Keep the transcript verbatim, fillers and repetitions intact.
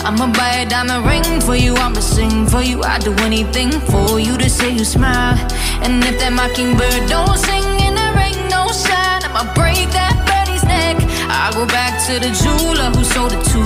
I'ma buy a diamond ring for you, I'ma sing for you. I'd do anything for you to see you smile. And if that mockingbird don't sing and there ain't no sign, I'ma break that birdie's neck. I go back to the jeweler who sold it to